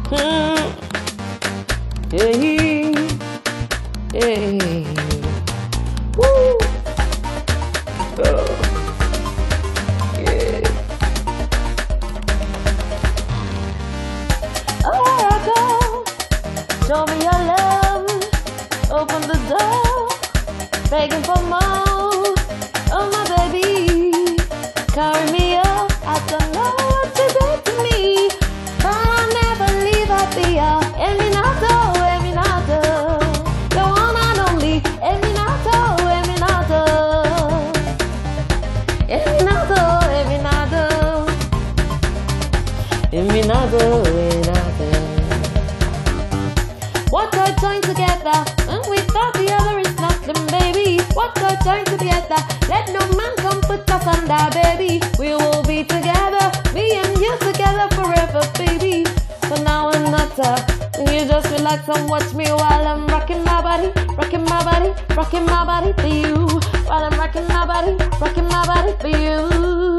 Hey, hey. Woo. Oh. Yeah. Oh, I go. Show me your love. Open the door. Begging for more. Oh, my baby. Carry me up. I don't know what to do to me. But I'll never leave her be Eminato, Eminato. The one and only Eminato, Eminato. Eminato, Eminato. Eminato, Eminato. What God joined together, and without the other is nothing, baby. What God joined together, let no man come put us under, baby. We will be together, me and you together forever, baby. So now and not you just relax and watch me while I'm rocking my body, rocking my body, rocking my body for you. While I'm rocking my body for you.